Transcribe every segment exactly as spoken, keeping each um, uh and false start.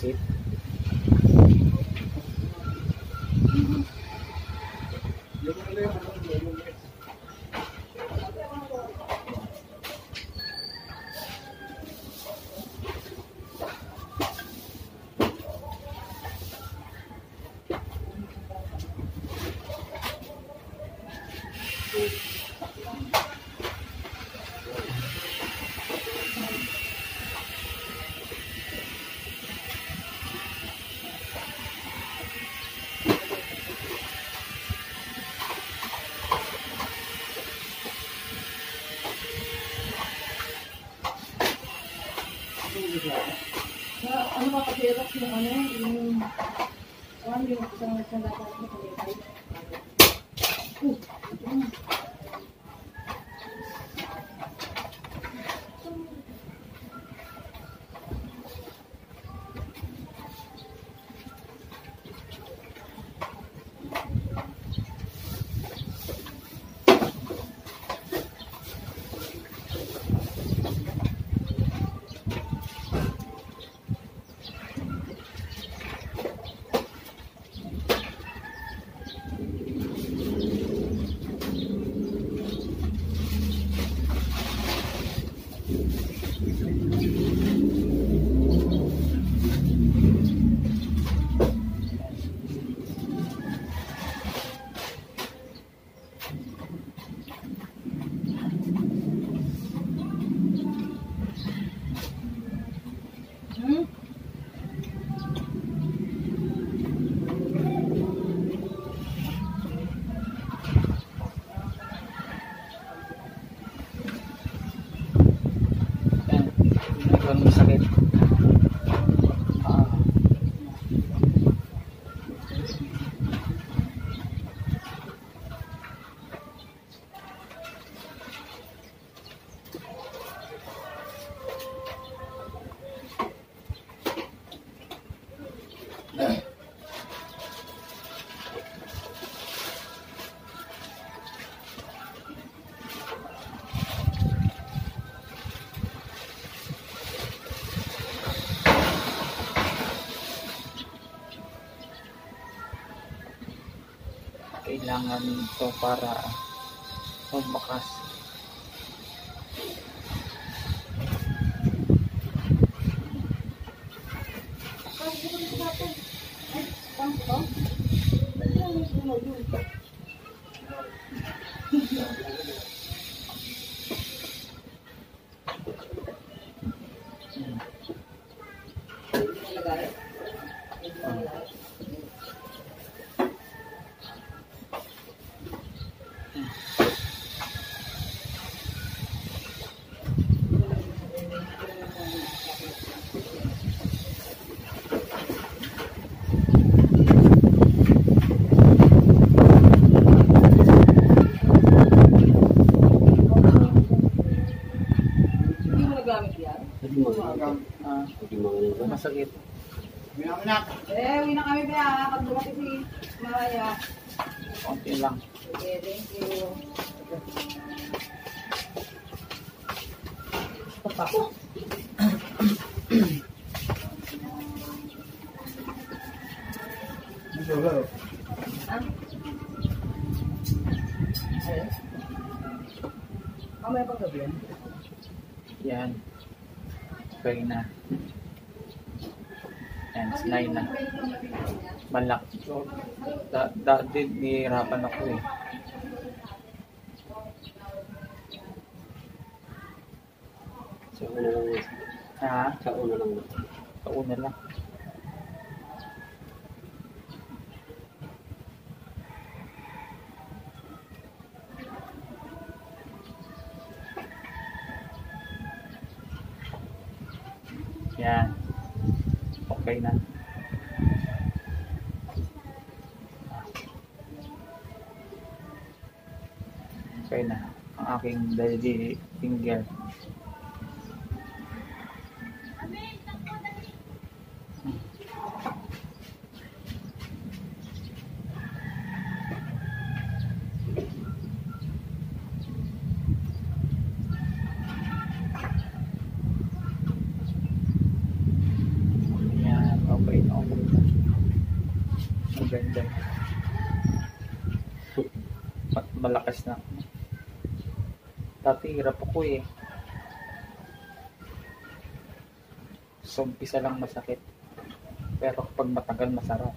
pansit. Na, ano ba kapirok yung ano, yung one yung isang isang dapat na kapirok. Uh, ito na. Hmm? Yan. Ito ang sakit. Ah. Kailangan ito para magbakas. Ah, masakit. Eh, uwi na kami kaya pag dumating si Maraya. Konti lang. Okay, thank you. Papa. Ah? Ayun. Mamaya pang gabi yan? Yan. Okay na. Yan, sinay na. Malak. So, da, da, din, nihirapan ako eh. Sa una lang. Ha? Sa una lang. Sa una lang. Yan. Okay na. Okay na. Ang aking daddy finger. hanggang dyan. Ma- malakas na. Dati hirap ako eh. So, umpisa lang masakit. Pero kapag matagal, masarap.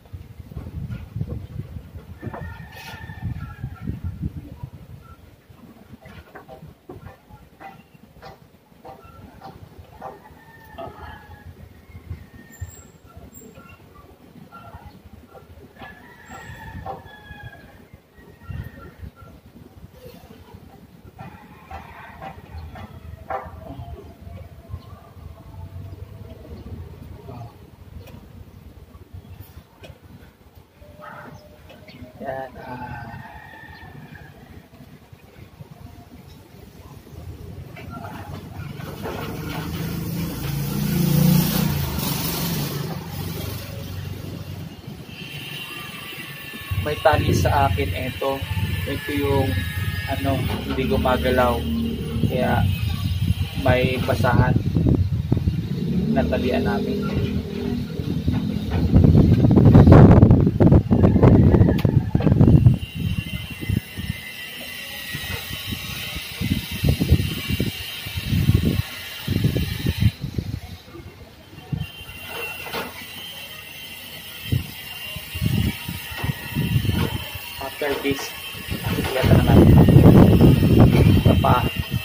Yan, ah. May tali sa akin ito. Ito yung ano, hindi gumagalaw. Kaya may basahan na talian namin. After this, iyata na natin sa paa.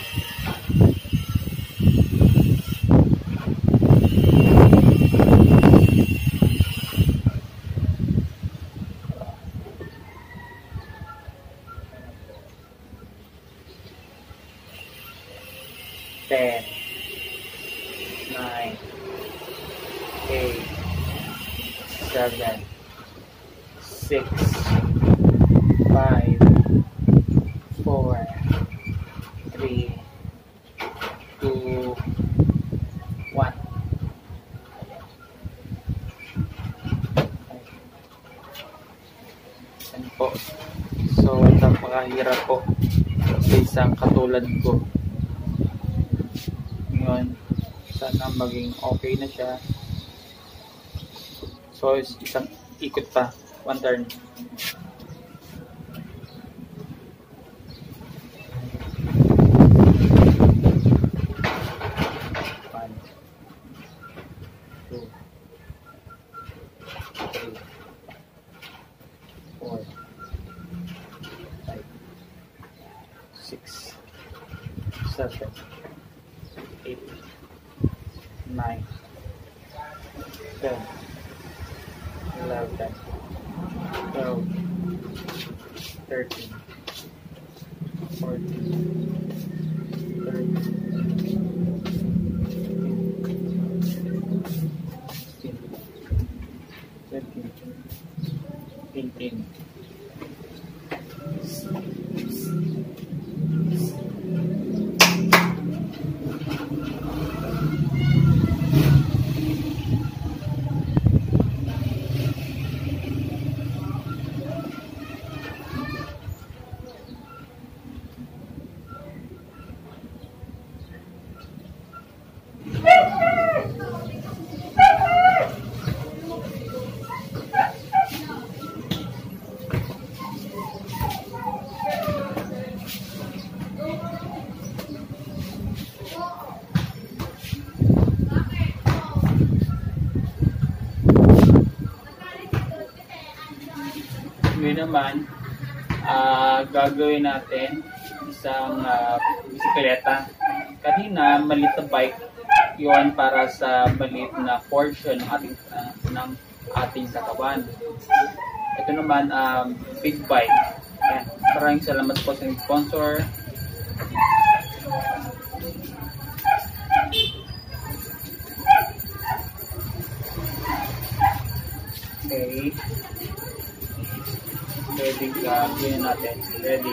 ten, nine, eight, seven, six, five, four, three, two, one. Yan po. So, napakahirap po sa isang katulad ko. Ngayon, sana maging okay na siya. So, isang ikot pa. One turn. One, two, three, four, five, six, seven, eight, nine, ten, eleven, twelve, thirteen, fourteen, thirteen, sixteen, seventeen, eighteen. Ngayon naman, uh, gagawin natin isang uh, bisikleta. Kanina, maliit na bike, yun para sa maliit na portion ng ating, uh, ng ating katawan. Ito naman, um, big bike. Ayan. Maraming salamat po sa sponsor. Okay. Ready ka, gawin natin. Ready.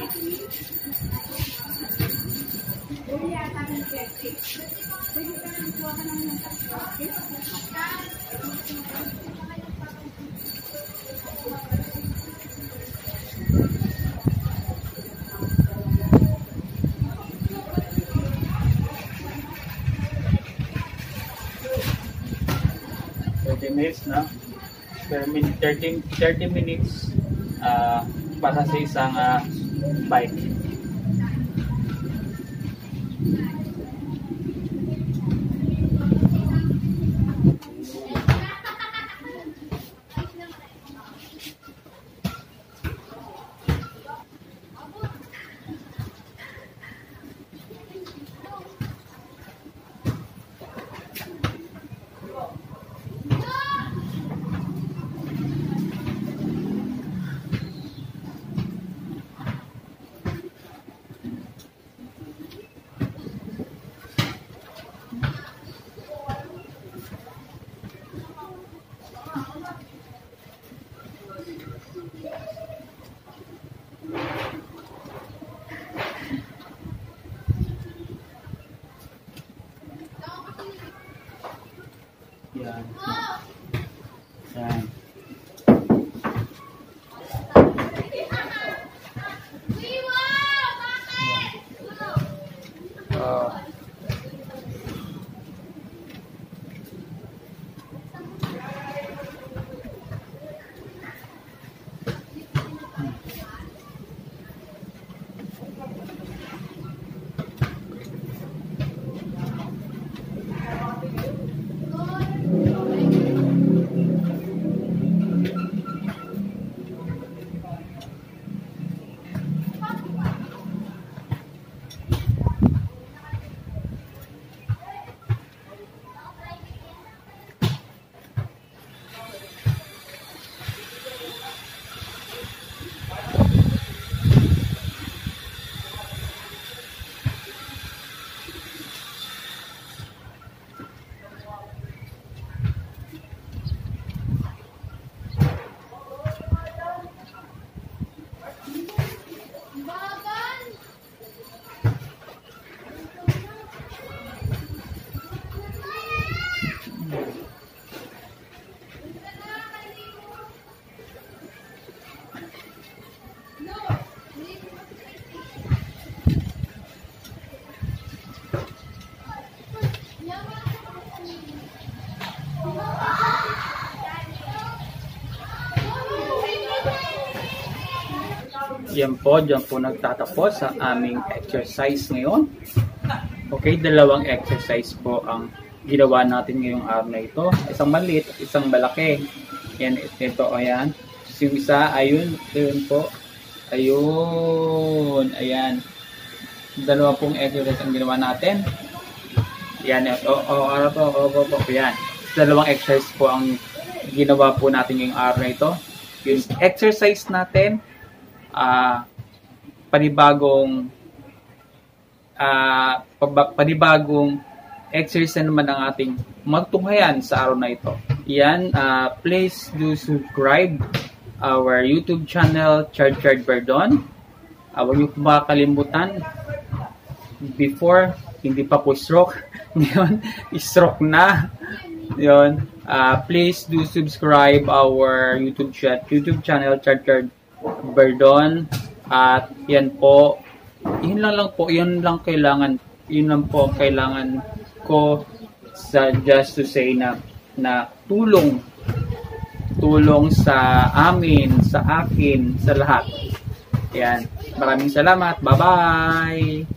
thirty minutes na. per minute, thirty, thirty minutes uh, para sa isang uh, bike. Yan. Yan. Oh. Yan po, dyan po nagtatapos sa aming exercise ngayon. Okay, dalawang exercise po ang ginawa natin ngayong araw na ito. Isang maliit at isang malaki. Yan, ito, ayan. Yung isa, ayun, ayun po. Ayun, ayan. Dalawa pong exercise ang ginawa natin. Yan, o, o, araw po, o, o, o, yan. Dalawang exercise po ang ginawa po natin ngayong araw na ito. Yung exercise natin, Uh, panibagong uh, panibagong exercise naman ang ating magtunghayan sa araw na ito. Yan, uh, please do subscribe our YouTube channel, Chard Chard Berdon. Uh, huwag niyo makakalimutan, before, hindi pa po stroke, ngayon, stroke na. Yun, uh, please do subscribe our YouTube, chat, YouTube channel, Chard Chard Berdon, at yan po, yun lang lang po, yun lang kailangan, yun lang po kailangan ko sa just to say na na tulong tulong sa amin, sa akin, sa lahat. Yan, maraming salamat, bye bye.